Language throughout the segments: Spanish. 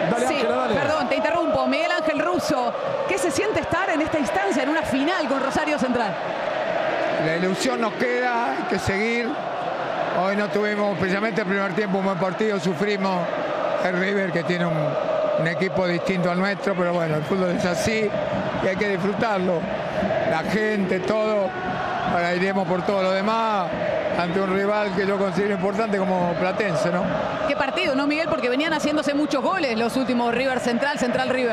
Dale, Sí, Ángela, dale. perdón, te interrumpo. Miguel Ángel Russo, ¿qué se siente estar en esta instancia, en una final con Rosario Central? La ilusión nos queda, hay que seguir. Hoy no tuvimos, precisamente el primer tiempo, un buen partido, sufrimos. El River, que tiene un equipo distinto al nuestro, pero bueno, el fútbol es así y hay que disfrutarlo. La gente, todo. Ahora iremos por todo lo demás ante un rival que yo considero importante como Platense, ¿no? Qué partido, ¿no, Miguel? Porque venían haciéndose muchos goles los últimos River Central, Central River.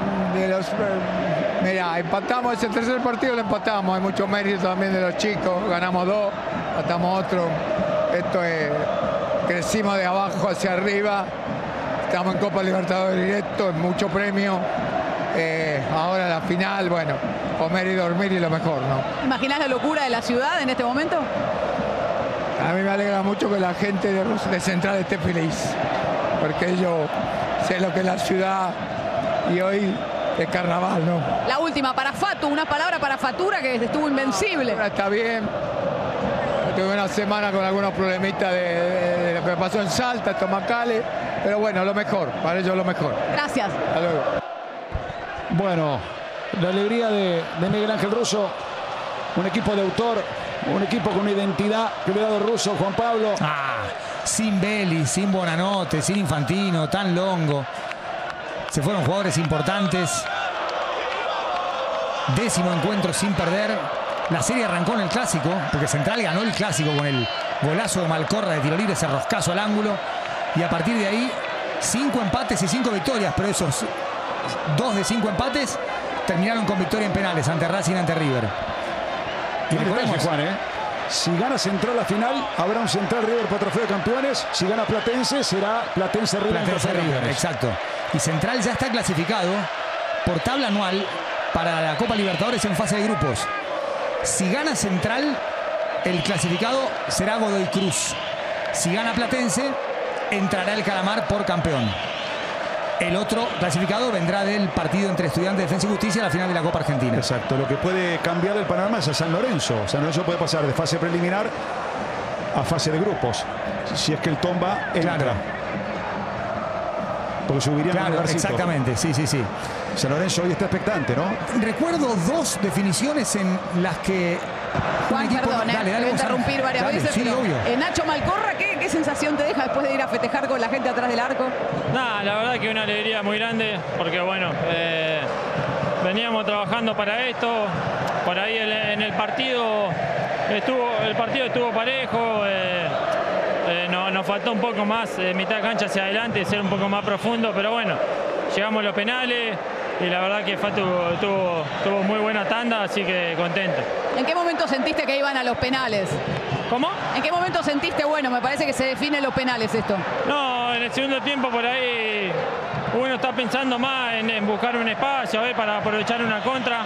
Mira, empatamos ese tercer partido, lo empatamos. Hay mucho mérito también de los chicos. Ganamos 2, empatamos otro. Esto es, crecimos de abajo hacia arriba. Estamos en Copa Libertadores directo, mucho premio. Ahora la final, bueno, comer y dormir y lo mejor, ¿no? ¿Imaginás la locura de la ciudad en este momento? A mí me alegra mucho que la gente de Central esté feliz, porque yo sé lo que es la ciudad y hoy es carnaval, ¿no? La última, para Fatu, una palabra para Fatura que estuvo invencible. Ahora está bien. Tuve una semana con algunos problemitas de lo que pasó en Salta, Tomacale, pero bueno, lo mejor, para ellos lo mejor. Gracias. Hasta luego. Bueno, la alegría de Miguel Ángel Russo, un equipo de autor, un equipo con una identidad que le ha dado Russo, Juan Pablo. Sin Belli, sin Bonanote, sin Infantino, tan Longo. Se fueron jugadores importantes. 10º encuentro sin perder. La serie arrancó en el Clásico, porque Central ganó el Clásico con el golazo de Malcorra de tiro libre, ese roscazo al ángulo. Y a partir de ahí, 5 empates y 5 victorias, pero esos 2 de 5 empates terminaron con victoria en penales ante Racing y ante River. Y recordemos, Juan, si gana Central la final, habrá un Central River por trofeo de campeones. Si gana Platense, será Platense River. Platense River, exacto. Y Central ya está clasificado por tabla anual para la Copa Libertadores en fase de grupos. Si gana Central, el clasificado será Godoy Cruz. Si gana Platense, entrará el Calamar por campeón. El otro clasificado vendrá del partido entre Estudiantes, Defensa y Justicia a la final de la Copa Argentina. Exacto, lo que puede cambiar el panorama es a San Lorenzo. San Lorenzo puede pasar de fase preliminar a fase de grupos, si es que el Tomba entra. Claro. Porque subirían un lugarcito. Exactamente, sí. San Lorenzo hoy está expectante, ¿no? Recuerdo 2 definiciones en las que Juan, perdón, dale, voy a interrumpir varias veces. Sí, pero, obvio. Nacho Malcorra, ¿qué sensación te deja después de ir a festejar con la gente atrás del arco? Nada, la verdad que una alegría muy grande, porque bueno, veníamos trabajando para esto. Por ahí en el partido estuvo parejo. Nos faltó un poco más, mitad de cancha hacia adelante, ser un poco más profundo, pero bueno, llegamos a los penales y la verdad que Fatu tuvo muy buena tanda, así que contento. ¿En qué momento sentiste que iban a los penales? ¿Cómo? ¿En qué momento sentiste, bueno, me parece que se definen los penales esto? No, en el segundo tiempo por ahí uno está pensando más en buscar un espacio, para aprovechar una contra.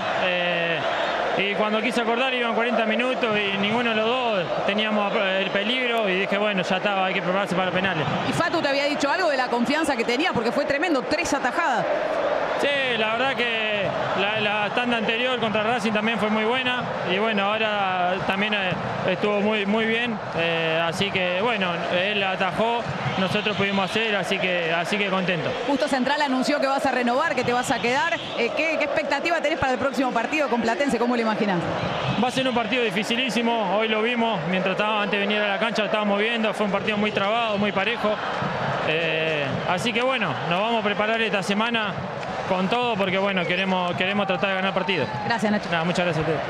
Y cuando quise acordar iban 40 minutos y ninguno de los dos teníamos el peligro y dije, bueno, ya estaba, hay que prepararse para los penales. ¿Y Fatu te había dicho algo de la confianza que tenía? Porque fue tremendo, 3 atajadas. Sí, la verdad que la tanda anterior contra Racing también fue muy buena y bueno, ahora también estuvo muy bien, así que bueno, él atajó, nosotros pudimos hacer, así que contento. Justo Central anunció que vas a renovar, que te vas a quedar. ¿Qué expectativa tenés para el próximo partido con Platense? ¿Cómo lo imaginás? Va a ser un partido dificilísimo, hoy lo vimos, antes de venir a la cancha lo estábamos viendo, fue un partido muy trabado, muy parejo. Así que bueno, nos vamos a preparar esta semana con todo porque bueno, queremos tratar de ganar partido. Gracias, Nacho. Nada, muchas gracias a ustedes.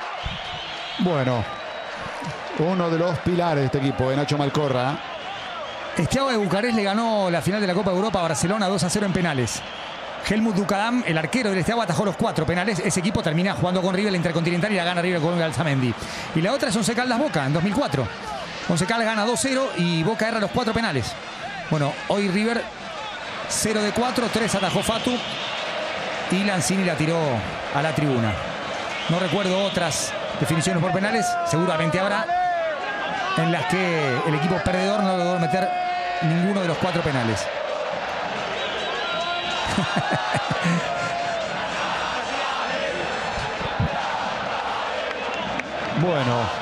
Bueno, uno de los pilares de este equipo, Nacho Malcorra. Steaua de Bucarest le ganó la final de la Copa de Europa a Barcelona 2-0 en penales. Helmut Dukadam, el arquero del Steaua, atajó los 4 penales. Ese equipo termina jugando con River la Intercontinental y la gana River con Alzamendi. Y la otra es Once Caldas Boca en 2004. Once Caldas gana 2-0 y Boca erra los 4 penales. Bueno, hoy River 0 de 4, 3 atajó Fatu y Lanzini la tiró a la tribuna. No recuerdo otras definiciones por penales, seguramente habrá, en las que el equipo perdedor no logró meter ninguno de los 4 penales. Bueno.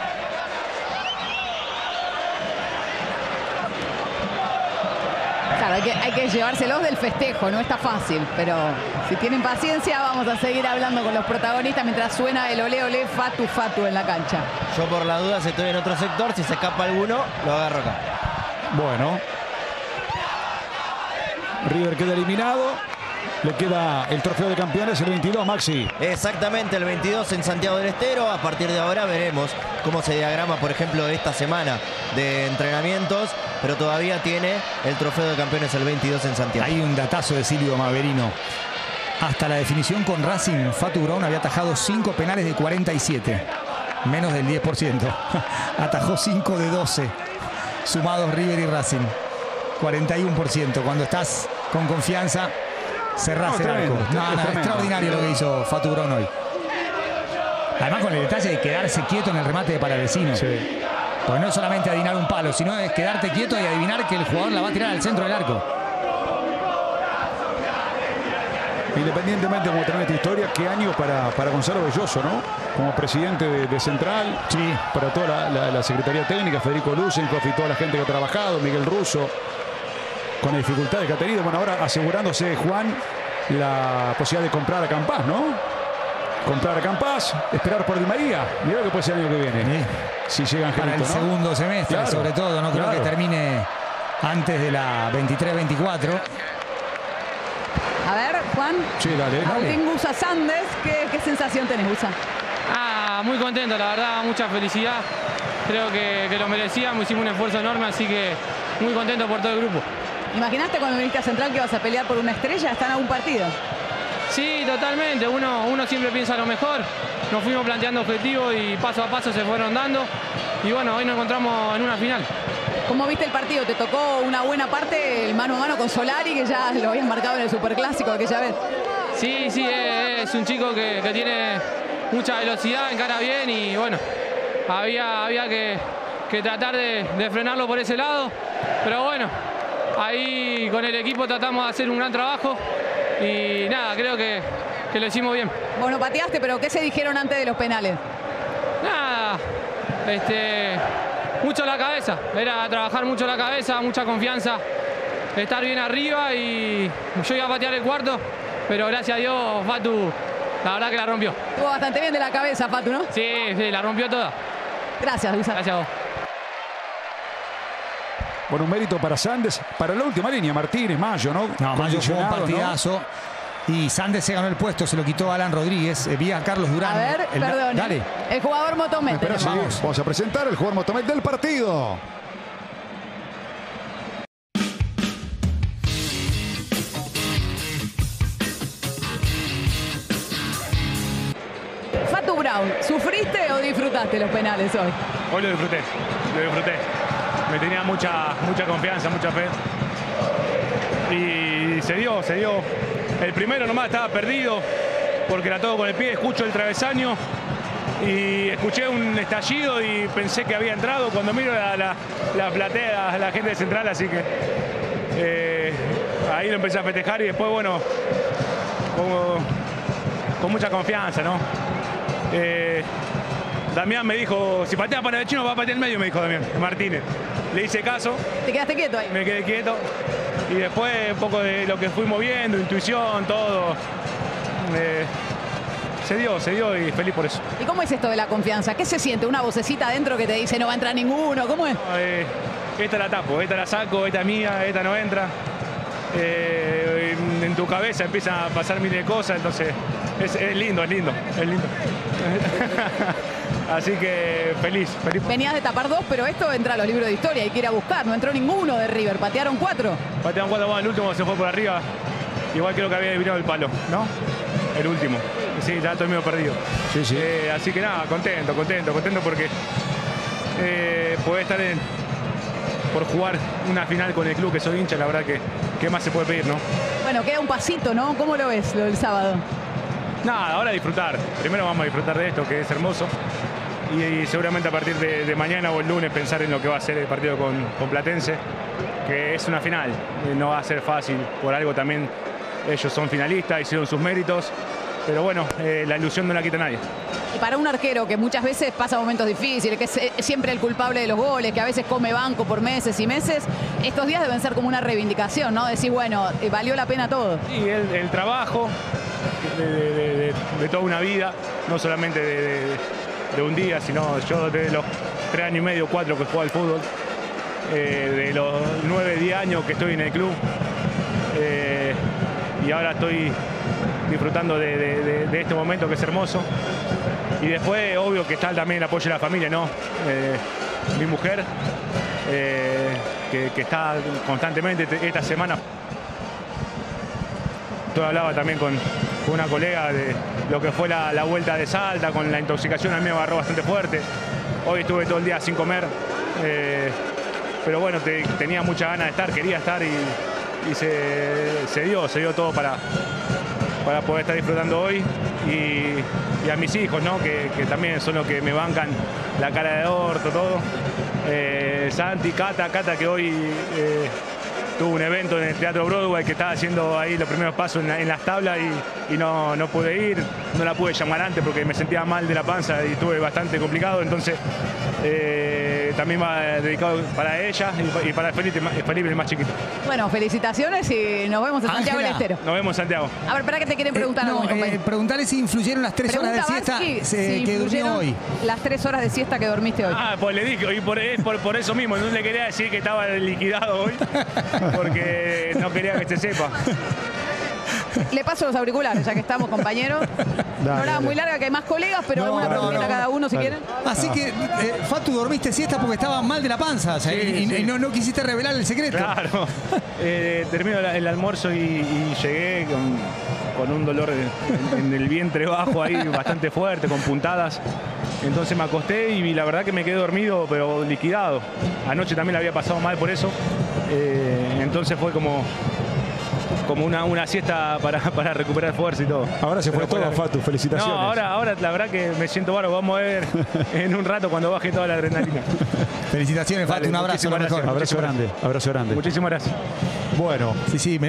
Claro, Hay que llevárselos del festejo, no está fácil, pero si tienen paciencia vamos a seguir hablando con los protagonistas mientras suena el ole ole fatu fatu en la cancha. Yo por las dudas estoy en otro sector, si se escapa alguno, lo agarro acá. Bueno. River queda eliminado. Le queda el trofeo de campeones, el 22, Maxi. Exactamente, el 22 en Santiago del Estero. A partir de ahora veremos cómo se diagrama, por ejemplo, esta semana de entrenamientos. Pero todavía tiene el trofeo de campeones el 22 en Santiago. Hay un datazo de Silvio Maverino. Hasta la definición con Racing, Fatu Brown había atajado 5 penales de 47. Menos del 10%. Atajó 5 de 12. Sumados River y Racing. 41%. Cuando estás con confianza, cerrás el arco. Extraordinario lo que hizo Fatu Brown hoy. Además con el detalle de quedarse quieto en el remate de Palavecino. Sí. Porque no es solamente adivinar un palo, sino es quedarte quieto y adivinar que el jugador la va a tirar al centro del arco. Independientemente de cómo termine esta historia, qué año para Gonzalo Belloso, ¿no? Como presidente de Central, Sí. para toda la Secretaría Técnica, Federico Lusenkopf y toda la gente que ha trabajado, Miguel Russo, con las dificultades que ha tenido. Bueno, ahora asegurándose, Juan, la posibilidad de comprar a Campás, ¿no? Comprar a Campás, esperar por Di María. Mirá que puede ser el año que viene. Sí. Si llega Angelito, Para el ¿no? segundo semestre, Claro, sobre todo. No creo claro. que termine antes de la 23-24. A ver, Juan. Sí, dale. Agustín Gusa Sandes, ¿qué sensación tenés, Gusa? Muy contento, la verdad, mucha felicidad. Creo que lo merecíamos, hicimos un esfuerzo enorme, así que muy contento por todo el grupo. ¿Imaginaste cuando viniste a Central que vas a pelear por una estrella? ¿Están a un partido? Sí, totalmente. Uno siempre piensa lo mejor. Nos fuimos planteando objetivos y paso a paso se fueron dando. Y bueno, hoy nos encontramos en una final. ¿Cómo viste el partido? ¿Te tocó una buena parte el mano a mano con Solari, que ya lo habías marcado en el Superclásico aquella vez? Sí, es un chico que tiene mucha velocidad, encara bien y bueno, había que tratar de frenarlo por ese lado. Pero bueno, ahí con el equipo tratamos de hacer un gran trabajo y nada, creo que lo hicimos bien. Bueno, pateaste, pero ¿qué se dijeron antes de los penales? Nada, mucho la cabeza, era trabajar mucho la cabeza, mucha confianza, estar bien arriba y yo iba a patear el cuarto, pero gracias a Dios Fatu, la verdad que la rompió. Estuvo bastante bien de la cabeza, Fatu, ¿no? Sí, la rompió toda. Gracias, Gusa. Gracias a vos. Bueno, un mérito para Sandes, para la última línea, Martínez, Mayo, ¿no? No, Mayo jugó un Condicionado, ¿no? partidazo. Y Sandes se ganó el puesto, se lo quitó a Alan Rodríguez. Vía Carlos Durán. A ver, perdón. Dale. El jugador Motomet. Espera, sí, tenemos. vamos a presentar el jugador Motomet del partido. Fatu Brown, ¿sufriste o disfrutaste los penales hoy? Hoy lo disfruté. Me tenía mucha confianza, mucha fe. Y se dio. El primero nomás estaba perdido porque la toco con el pie, escucho el travesaño y escuché un estallido y pensé que había entrado. Cuando miro la platea, la gente de Central, así que ahí lo empecé a festejar y después, bueno, con mucha confianza, ¿no? Damián me dijo, si patea para el chino va a patear el medio, me dijo Damián Martínez. Le hice caso. ¿Te quedaste quieto ahí? Me quedé quieto. Y después un poco de lo que fui moviendo, intuición, todo. Se dio y feliz por eso. ¿Y cómo es esto de la confianza? ¿Qué se siente? ¿Una vocecita adentro que te dice no va a entrar ninguno? ¿Cómo es? Esta la tapo, esta la saco, esta es mía, esta no entra. En tu cabeza empiezan a pasar miles de cosas, entonces es lindo. Así que feliz. Venías de tapar 2, pero esto entra a los libros de historia, hay que ir a buscar. No entró ninguno de River, patearon 4. Patearon 4, bueno, el último se fue por arriba. Igual creo que había adivinado el palo, ¿no? El último. Sí, ya estoy medio perdido. Sí. Así que nada, contento porque poder estar por jugar una final con el club que soy hincha, la verdad que ¿qué más se puede pedir, no? Bueno, queda un pasito, ¿no? ¿Cómo lo ves lo del sábado? Nada, ahora disfrutar. Primero vamos a disfrutar de esto, que es hermoso. Y seguramente a partir de mañana o el lunes pensar en lo que va a ser el partido con Platense, que es una final. No va a ser fácil, por algo también ellos son finalistas, hicieron sus méritos. Pero bueno, la ilusión no la quita nadie. Y para un arquero que muchas veces pasa momentos difíciles, que es siempre el culpable de los goles, que a veces come banco por meses y meses, Estos días deben ser como una reivindicación, ¿no? Decir, bueno, valió la pena todo. Y el trabajo de toda una vida, no solamente de un día, sino yo desde los 3 años y medio, 4 que juego al fútbol, de los 9, 10 años que estoy en el club, y ahora estoy disfrutando de este momento que es hermoso. Y después, obvio que está también el apoyo de la familia, ¿no? Mi mujer, que está constantemente esta semana. Yo hablaba también con una colega de lo que fue la vuelta de Salta, con la intoxicación a mí me agarró bastante fuerte. Hoy estuve todo el día sin comer, pero bueno, tenía muchas ganas de estar, quería estar y se dio todo para poder estar disfrutando hoy. Y a mis hijos, ¿no? que también son los que me bancan la cara de orto, todo. Santi, Cata que hoy tuvo un evento en el Teatro Broadway que estaba haciendo ahí los primeros pasos en las tablas y no pude ir, no la pude llamar antes porque me sentía mal de la panza y estuve bastante complicado, entonces también va dedicado para ella y para Felipe, el más chiquito. Bueno, felicitaciones y nos vemos en Santiago del Estero. Nos vemos en Santiago. A ver, espera que te quieren preguntar algo, compañero. Preguntarle si influyeron las 3 horas de siesta que durmió hoy. Las 3 horas de siesta que dormiste hoy. Pues le dije, y por eso mismo, no le quería decir que estaba liquidado hoy, porque no quería que se sepa. Le paso los auriculares, ya que estamos, compañeros. No era muy larga, que hay más colegas, pero alguna preguntita a cada uno, si quieren. Así que, Fatu, dormiste siesta porque estaba mal de la panza, o sea, y no quisiste revelar el secreto. Claro. Termino el almuerzo y llegué con un dolor en el vientre bajo ahí bastante fuerte, con puntadas. Entonces me acosté y la verdad que me quedé dormido, pero liquidado. Anoche también la había pasado mal por eso. Entonces fue como una siesta para recuperar fuerza y todo. Ahora se fue todo, Fatu, felicitaciones. No, ahora la verdad que me siento bárbaro. Vamos a ver en un rato cuando baje toda la adrenalina. Felicitaciones, Fatu, Dale, un abrazo. Abrazo grande. Muchísimas gracias. Bueno. Sí.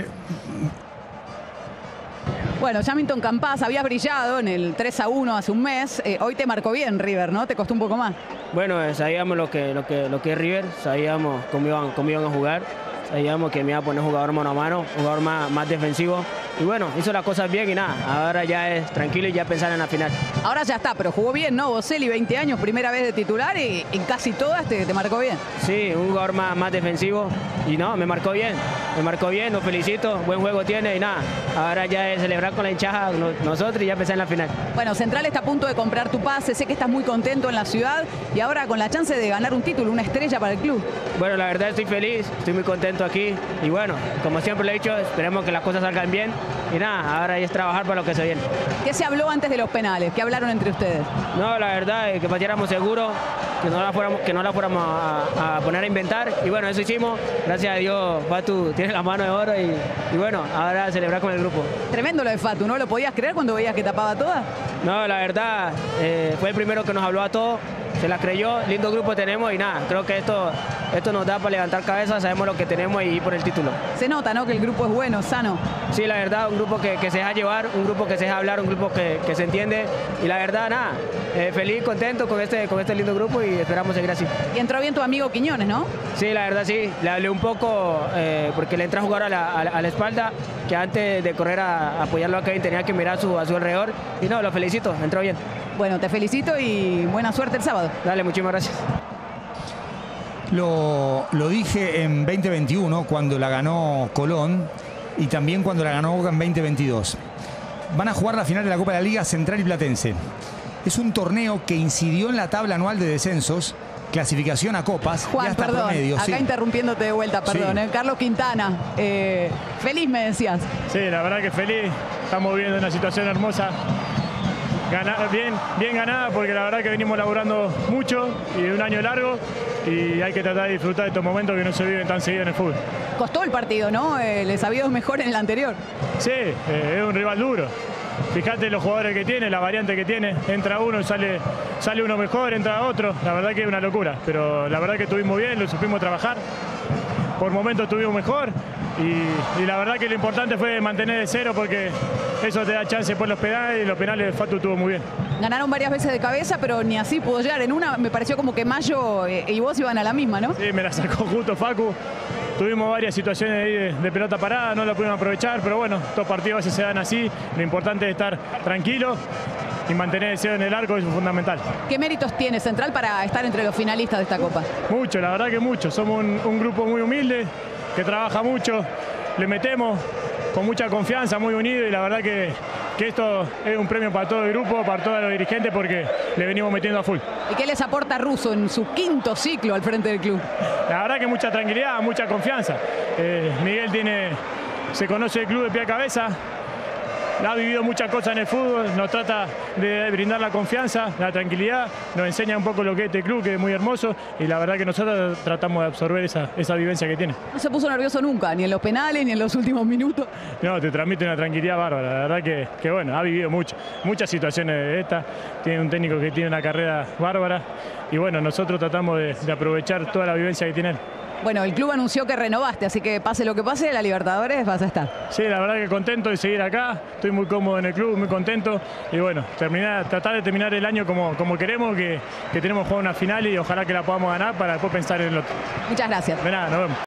Bueno, Jamilton Campas había brillado en el 3-1 hace un mes. Hoy te marcó bien River, ¿no? ¿Te costó un poco más? Bueno, sabíamos lo que es River, sabíamos cómo iban a jugar. Sabíamos que me iba a poner jugador mano a mano, jugador más defensivo. Y bueno, hizo las cosas bien y nada. Ahora ya es tranquilo y ya pensar en la final. Ahora ya está, pero jugó bien, ¿no? Boselli, 20 años, primera vez de titular y en casi todas te marcó bien. Sí, un jugador más defensivo y no, me marcó bien, lo felicito, buen juego tiene y nada. Ahora ya es celebrar con la hinchada nosotros y ya pensar en la final. Bueno, Central está a punto de comprar tu pase, sé que estás muy contento en la ciudad y ahora con la chance de ganar un título, una estrella para el club. Bueno, la verdad estoy feliz, estoy muy contento aquí y bueno, como siempre lo he dicho, esperemos que las cosas salgan bien y nada, ahora es trabajar para lo que se viene. ¿Qué se habló antes de los penales? ¿Qué hablaron entre ustedes? No, la verdad es que pateáramos seguro, que no la fuéramos a poner a inventar y bueno, eso hicimos. Gracias a Dios, Fatu tiene la mano de oro y bueno, ahora a celebrar con el grupo. Tremendo lo de Fatu, ¿no? ¿Lo podías creer cuando veías que tapaba todas? No, la verdad, fue el primero que nos habló a todos, se la creyó, lindo grupo tenemos y nada, creo que esto nos da para levantar cabeza, sabemos lo que tenemos y ir por el título. Se nota, ¿no? Que el grupo es bueno, sano. Sí, la verdad, un grupo que se deja llevar, un grupo que se deja hablar, un grupo que se entiende y la verdad, nada, feliz, contento con este lindo grupo y esperamos seguir así. Y entró bien tu amigo Quiñones, ¿no? Sí, la verdad sí, le hablé un poco porque le entra a jugar a la espalda, que antes de correr a apoyarlo a Kevin tenía que mirar a su alrededor y no, lo felicito, entró bien. Bueno, te felicito y buena suerte el sábado. Dale, muchísimas gracias. Lo dije en 2021 cuando la ganó Colón y también cuando la ganó Boca en 2022. Van a jugar la final de la Copa de la Liga Central y Platense. Es un torneo que incidió en la tabla anual de descensos, clasificación a copas Juan, y hasta perdón, promedio. acá Sí. Interrumpiéndote de vuelta, perdón. Sí. Carlos Quintana, feliz me decías. Sí, la verdad que feliz. Estamos viviendo una situación hermosa. Bien ganada porque la verdad que venimos laburando mucho y de un año largo y hay que tratar de disfrutar de estos momentos que no se viven tan seguido en el fútbol. Costó el partido, ¿no? Les había ido mejor en el anterior. Sí, es un rival duro. Fíjate los jugadores que tiene, la variante que tiene. Entra uno y sale uno mejor, entra otro. La verdad que es una locura, pero la verdad que estuvimos bien, lo supimos trabajar. Por momentos estuvimos mejor y la verdad que lo importante fue mantener el cero porque eso te da chance por los penales y los penales Fatu estuvo muy bien. Ganaron varias veces de cabeza, pero ni así pudo llegar. En una me pareció como que Mayo y vos iban a la misma, ¿no? Sí, me la sacó justo Facu. Tuvimos varias situaciones ahí de pelota parada, no la pudimos aprovechar, pero bueno, estos partidos a veces se dan así. Lo importante es estar tranquilo y mantener el cero en el arco, eso es fundamental. ¿Qué méritos tiene Central para estar entre los finalistas de esta Copa? Mucho, la verdad que mucho. Somos un grupo muy humilde, que trabaja mucho, le metemos con mucha confianza, muy unido, y la verdad que esto es un premio para todo el grupo, para todos los dirigentes, porque le venimos metiendo a full. ¿Y qué les aporta Russo en su quinto ciclo al frente del club? La verdad que mucha tranquilidad, mucha confianza. Miguel se conoce el club de pie a cabeza, ha vivido muchas cosas en el fútbol, nos trata de brindar la confianza, la tranquilidad, nos enseña un poco lo que es este club, que es muy hermoso, y la verdad que nosotros tratamos de absorber esa vivencia que tiene. No se puso nervioso nunca, ni en los penales, ni en los últimos minutos. No, te transmite una tranquilidad bárbara, la verdad que bueno, ha vivido muchas situaciones de estas, tiene un técnico que tiene una carrera bárbara, y bueno, nosotros tratamos de aprovechar toda la vivencia que tiene él. Bueno, el club anunció que renovaste, así que pase lo que pase, la Libertadores vas a estar. Sí, la verdad que contento de seguir acá, estoy muy cómodo en el club, muy contento, y bueno, tratar de terminar el año como queremos, que tenemos jugado una final y ojalá que la podamos ganar para después pensar en el otro. Muchas gracias. De nada, nos vemos.